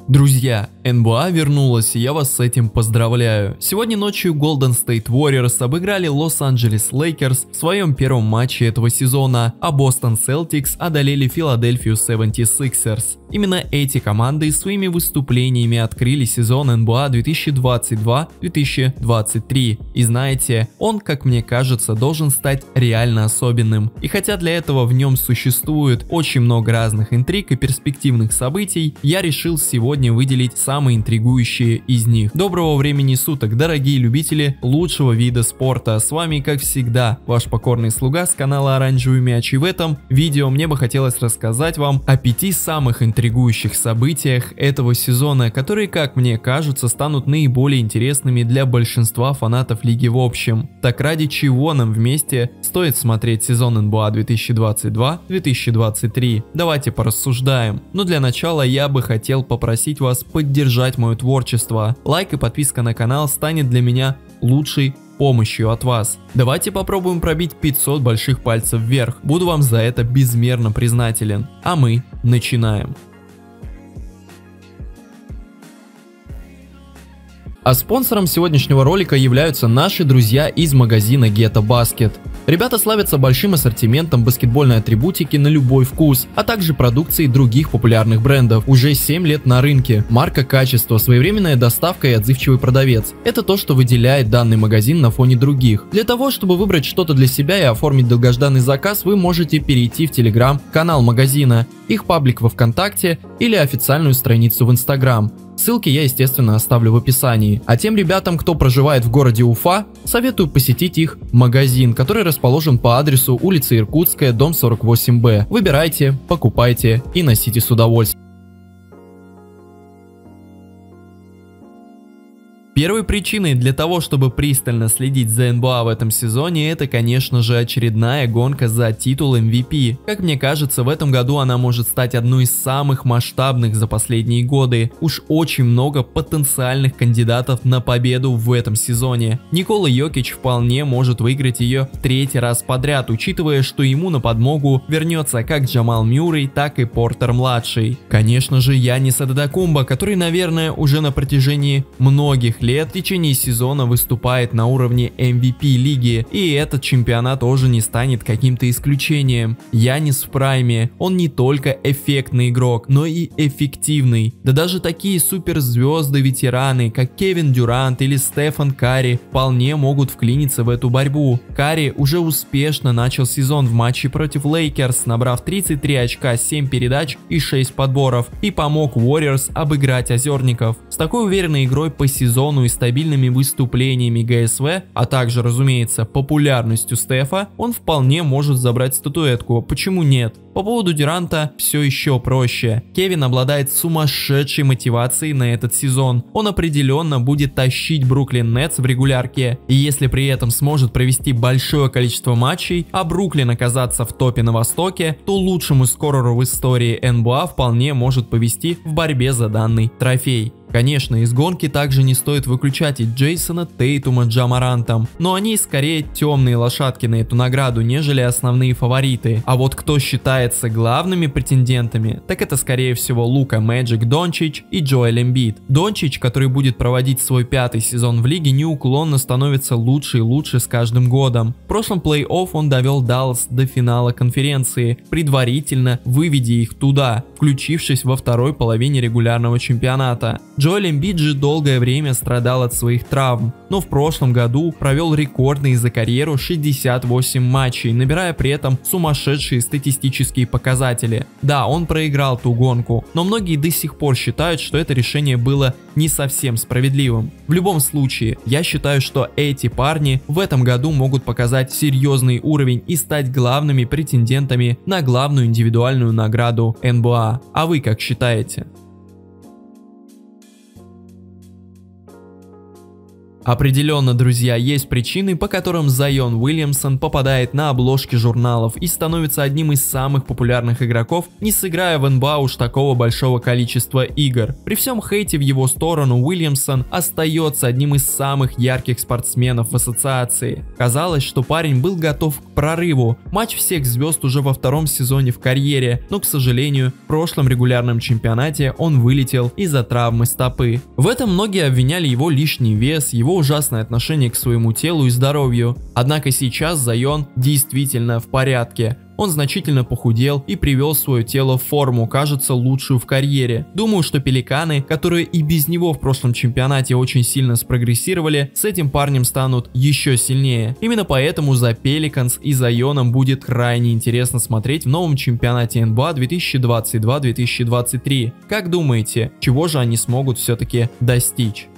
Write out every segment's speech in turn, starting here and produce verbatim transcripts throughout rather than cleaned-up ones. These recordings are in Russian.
Друзья, эн би эй вернулась, и я вас с этим поздравляю. Сегодня ночью Golden State Warriors обыграли Los Angeles Lakers в своем первом матче этого сезона, а Boston Celtics одолели Philadelphia севентисиксерс. Именно эти команды своими выступлениями открыли сезон эн би эй две тысячи двадцать два — две тысячи двадцать три. И знаете, он, как мне кажется, должен стать реально особенным. И хотя для этого в нем существует очень много разных интриг и перспективных событий, я решил сегодня выделить самые интригующие из них. Доброго времени суток, дорогие любители лучшего вида спорта. С вами, как всегда, ваш покорный слуга с канала Оранжевый Мяч. И в этом видео мне бы хотелось рассказать вам о пяти самых интригующих событиях этого сезона, которые, как мне кажется, станут наиболее интересными для большинства фанатов лиги в общем. Так ради чего нам вместе стоит смотреть сезон эн би эй две тысячи двадцать два — две тысячи двадцать три? Давайте порассуждаем. Но для начала я бы хотел попросить вас поддержать мое творчество. Лайк и подписка на канал станет для меня лучшей помощью от вас. Давайте попробуем пробить пятьсот больших пальцев вверх. Буду вам за это безмерно признателен. А мы начинаем. А спонсором сегодняшнего ролика являются наши друзья из магазина Ghetto Basket. Ребята славятся большим ассортиментом баскетбольной атрибутики на любой вкус, а также продукции других популярных брендов. Уже семь лет на рынке. Марка, качество, своевременная доставка и отзывчивый продавец. Это то, что выделяет данный магазин на фоне других. Для того, чтобы выбрать что-то для себя и оформить долгожданный заказ, вы можете перейти в телеграм-канал магазина, их паблик во ВКонтакте или официальную страницу в Инстаграм. Ссылки я, естественно, оставлю в описании. А тем ребятам, кто проживает в городе Уфа, советую посетить их магазин, который расположен по адресу улица Иркутская, дом сорок восемь бэ. Выбирайте, покупайте и носите с удовольствием. Первой причиной для того, чтобы пристально следить за эн би эй в этом сезоне, это, конечно же, очередная гонка за титул эм ви пи. Как мне кажется, в этом году она может стать одной из самых масштабных за последние годы. Уж очень много потенциальных кандидатов на победу в этом сезоне. Никола Йокич вполне может выиграть ее в третий раз подряд, учитывая, что ему на подмогу вернется как Джамал Мюррей, так и Портер-младший. Конечно же, Янис Адетокумбо, который, наверное, уже на протяжении многих лет лет в течение сезона выступает на уровне эм ви пи лиги, и этот чемпионат тоже не станет каким-то исключением. Янис в прайме, он не только эффектный игрок, но и эффективный. Да даже такие суперзвезды-ветераны, как Кевин Дюрант или Стефан Карри, вполне могут вклиниться в эту борьбу. Карри уже успешно начал сезон в матче против Лейкерс, набрав тридцать три очка, семь передач и шесть подборов, и помог Warriors обыграть озерников. С такой уверенной игрой по сезону и стабильными выступлениями гэ эс вэ, а также, разумеется, популярностью Стефа, он вполне может забрать статуэтку. Почему нет? По поводу Дюранта все еще проще. Кевин обладает сумасшедшей мотивацией на этот сезон. Он определенно будет тащить Бруклин Нетс в регулярке. И если при этом сможет провести большое количество матчей, а Бруклин оказаться в топе на Востоке, то лучшему скореру в истории эн би эй вполне может повести в борьбе за данный трофей. Конечно, из гонки также не стоит выключать и Джейсона Тейтума Джа Морантом, но они скорее темные лошадки на эту награду, нежели основные фавориты. А вот кто считается главными претендентами, так это скорее всего Лука Мэджик Дончич и Джоэль Эмбит. Дончич, который будет проводить свой пятый сезон в лиге, неуклонно становится лучше и лучше с каждым годом. В прошлом плей-офф он довел Даллас до финала конференции, предварительно выведя их туда, включившись во второй половине регулярного чемпионата. Джоэль Эмбит же долгое время страдал от своих травм, но в прошлом году провел рекордные за карьеру шестьдесят восемь матчей, набирая при этом сумасшедшие статистические показатели. Да, он проиграл ту гонку, но многие до сих пор считают, что это решение было не совсем справедливым. В любом случае, я считаю, что эти парни в этом году могут показать серьезный уровень и стать главными претендентами на главную индивидуальную награду эн би эй. А вы как считаете? Определенно, друзья, есть причины, по которым Зайон Уильямсон попадает на обложки журналов и становится одним из самых популярных игроков, не сыграя в эн би эй уж такого большого количества игр. При всем хейте в его сторону, Уильямсон остается одним из самых ярких спортсменов в ассоциации. Казалось, что парень был готов к прорыву, матч всех звезд уже во втором сезоне в карьере, но, к сожалению, в прошлом регулярном чемпионате он вылетел из-за травмы стопы. В этом многие обвиняли его лишний вес, его ужасное отношение к своему телу и здоровью. Однако сейчас Зайон действительно в порядке. Он значительно похудел и привел свое тело в форму, кажется, лучшую в карьере. Думаю, что пеликаны, которые и без него в прошлом чемпионате очень сильно спрогрессировали, с этим парнем станут еще сильнее. Именно поэтому за Пеликанс и Зайоном будет крайне интересно смотреть в новом чемпионате эн би эй две тысячи двадцать два — две тысячи двадцать три. Как думаете, чего же они смогут все-таки достичь?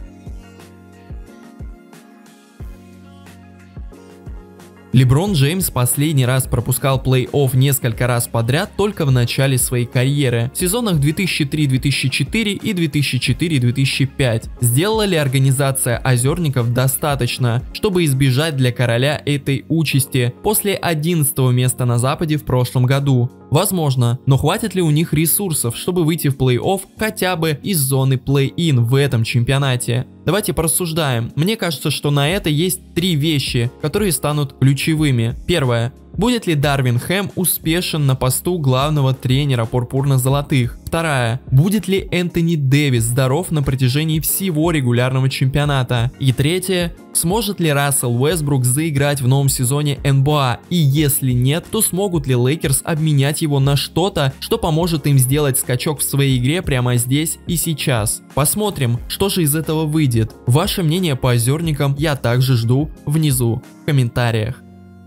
Леброн Джеймс последний раз пропускал плей-офф несколько раз подряд только в начале своей карьеры, в сезонах две тысячи три — две тысячи четыре и две тысячи четыре — две тысячи пять. Сделала ли организация озерников достаточно, чтобы избежать для короля этой участи после одиннадцатого места на Западе в прошлом году? Возможно, но хватит ли у них ресурсов, чтобы выйти в плей-офф хотя бы из зоны плей-ин в этом чемпионате? Давайте порассуждаем. Мне кажется, что на это есть три вещи, которые станут ключевыми. Первое. Будет ли Дарвин Хэм успешен на посту главного тренера пурпурно-золотых? Вторая. Будет ли Энтони Дэвис здоров на протяжении всего регулярного чемпионата? И третье. Сможет ли Рассел Уэсбрук заиграть в новом сезоне эн би эй? И если нет, то смогут ли Лейкерс обменять его на что-то, что поможет им сделать скачок в своей игре прямо здесь и сейчас? Посмотрим, что же из этого выйдет. Ваше мнение по озерникам я также жду внизу в комментариях.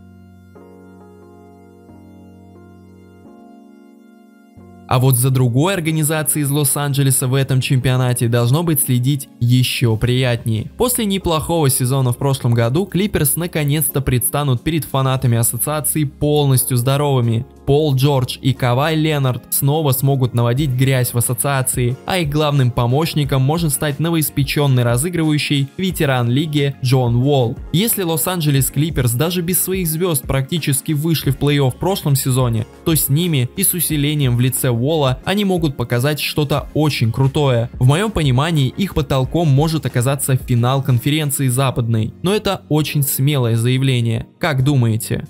А вот за другой организацией из Лос-Анджелеса в этом чемпионате должно быть следить еще приятнее. После неплохого сезона в прошлом году Клиперс наконец-то предстанут перед фанатами ассоциации полностью здоровыми. Пол Джордж и Кавай Ленард снова смогут наводить грязь в ассоциации, а их главным помощником может стать новоиспеченный разыгрывающий ветеран лиги Джон Уолл. Если Лос-Анджелес Клиперс даже без своих звезд практически вышли в плей-офф в прошлом сезоне, то с ними и с усилением в лице Уолла они могут показать что-то очень крутое. В моем понимании их потолком может оказаться финал конференции западной, но это очень смелое заявление. Как думаете?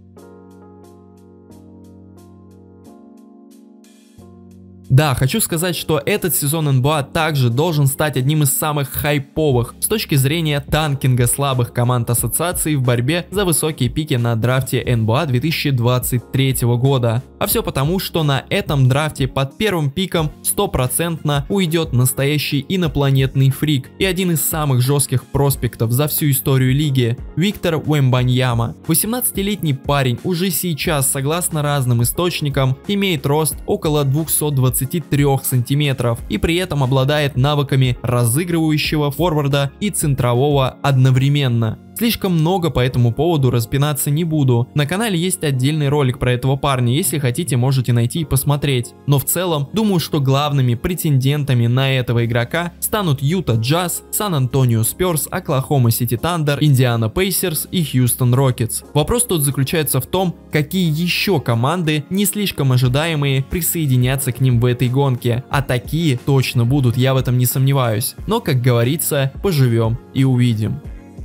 Да, хочу сказать, что этот сезон эн би эй также должен стать одним из самых хайповых с точки зрения танкинга слабых команд ассоциации в борьбе за высокие пики на драфте эн би эй две тысячи двадцать третьего года. А все потому, что на этом драфте под первым пиком стопроцентно уйдет настоящий инопланетный фрик и один из самых жестких проспектов за всю историю лиги – Виктор Уэмбаньяма. восемнадцатилетний парень уже сейчас, согласно разным источникам, имеет рост около двухсот двадцати трёх сантиметров и при этом обладает навыками разыгрывающего форварда и центрового одновременно. Слишком много по этому поводу распинаться не буду. На канале есть отдельный ролик про этого парня, если хотите, можете найти и посмотреть. Но в целом, думаю, что главными претендентами на этого игрока станут Юта Джаз, Сан-Антонио Спёрс, Оклахома Сити Тандер, Индиана Пейсерс и Хьюстон Рокетс. Вопрос тут заключается в том, какие еще команды, не слишком ожидаемые, присоединятся к ним в этой гонке. А такие точно будут, я в этом не сомневаюсь. Но, как говорится, поживем и увидим.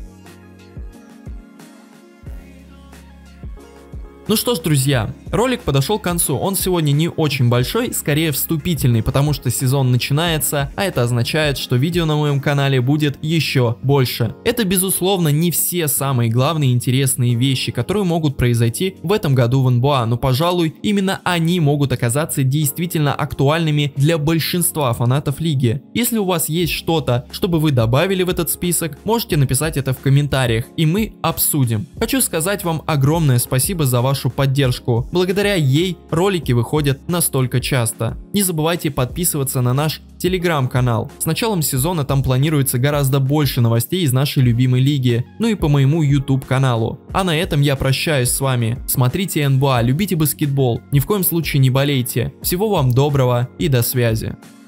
Ну что ж, друзья, ролик подошел к концу. Он сегодня не очень большой, скорее вступительный, потому что сезон начинается, а это означает, что видео на моем канале будет еще больше. Это, безусловно, не все самые главные интересные вещи, которые могут произойти в этом году в эн би эй, но, пожалуй, именно они могут оказаться действительно актуальными для большинства фанатов лиги. Если у вас есть что-то, чтобы вы добавили в этот список, можете написать это в комментариях, и мы обсудим. Хочу сказать вам огромное спасибо за вашу вашу поддержку. Благодаря ей ролики выходят настолько часто. Не забывайте подписываться на наш телеграм-канал. С началом сезона там планируется гораздо больше новостей из нашей любимой лиги, ну и по моему ютуб каналу. А на этом я прощаюсь с вами. Смотрите эн би эй, любите баскетбол, ни в коем случае не болейте. Всего вам доброго и до связи.